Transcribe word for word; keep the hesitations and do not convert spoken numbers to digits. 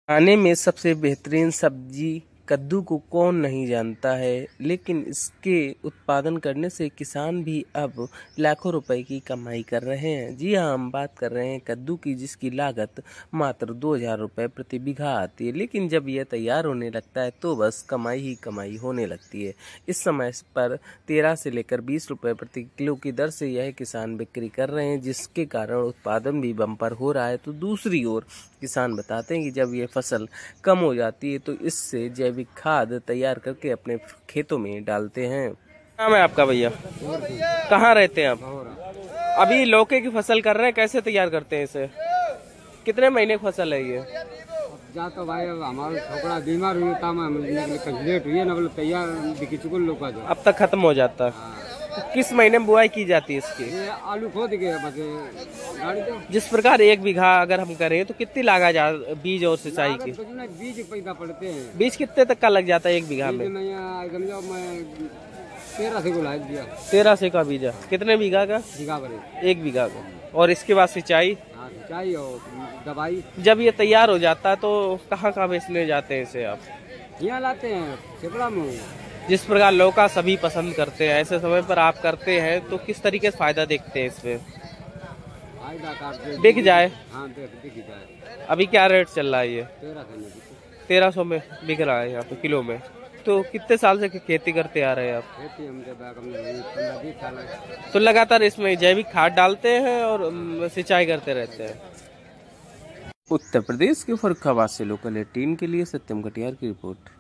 खाने में सबसे बेहतरीन सब्जी कद्दू को कौन नहीं जानता है, लेकिन इसके उत्पादन करने से किसान भी अब लाखों रुपए की कमाई कर रहे हैं। जी हाँ, हम बात कर रहे हैं कद्दू की, जिसकी लागत मात्र दो हज़ार रुपये प्रति बीघा आती है, लेकिन जब यह तैयार होने लगता है तो बस कमाई ही कमाई होने लगती है। इस समय पर तेरह से लेकर बीस रुपये प्रति किलो की दर से यह किसान बिक्री कर रहे हैं, जिसके कारण उत्पादन भी बम्पर हो रहा है। तो दूसरी ओर किसान बताते हैं कि जब ये फसल कम हो जाती है तो इससे जैविक खाद तैयार करके अपने खेतों में डालते हैं। नाम है आपका भैया? कहाँ रहते हैं आप? अभी लौकी की फसल कर रहे हैं, कैसे तैयार करते हैं इसे? कितने महीने की फसल है ये? जा तो भाई हमारा छोकरा बीमार हुई था, लेट हुई ना, तैयार दिखी चुकल लोग अब तक खत्म हो जाता है। तो किस महीने में बुआई की जाती है इसकी? आलू खोद गए बस। जिस प्रकार एक बीघा अगर हम करें तो कितनी लागत जा बीज और सिंचाई की? बीज पैदा पड़ते हैं। बीज कितने तक का लग जाता है एक बीघा में? तेरह से को लाग दिया। तेरह से का बीजा कितने बीघा का? बीघा पर एक बीघा का। और इसके बाद सिंचाई सिंचाई और दवाई। जब ये तैयार हो जाता है तो कहाँ कहाँ बेचने जाते हैं इसे आप? यहाँ लाते हैं छिपड़ा में। जिस प्रकार लौका सभी पसंद करते हैं, ऐसे समय पर आप करते हैं तो किस तरीके से फायदा देखते हैं इसमें? फायदा बिक जाए। हाँ, बिक जाए। अभी क्या रेट चल रहा है ये? तेरह तेरह सौ में बिक रहा है यहाँ पे किलो में। तो कितने साल से खेती करते आ रहे हैं आप? खेती हम तो लगातार इसमें जैविक खाद डालते हैं और सिंचाई करते रहते हैं। उत्तर प्रदेश के फर्रुखाबाद से लोकल एटीन के लिए सत्यम कटियार की रिपोर्ट।